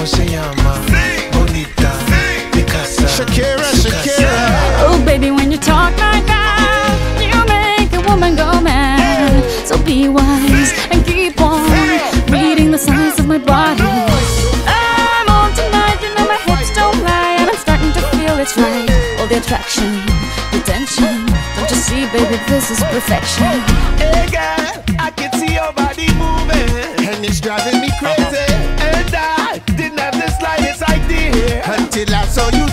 se llama? Bonita, mi casa, Shakira, su Shakira. casa. Oh baby, when you talk like that, you make a woman go mad. So be wise and keep on reading the signs of my body. I'm on tonight, you know my hips don't lie, and I'm starting to feel it's right. All the attraction, the tension, don't you see baby, this is perfection. Hey girl, I can see your body moving, and it's driving me crazy. And I didn't have the slightest idea until I saw you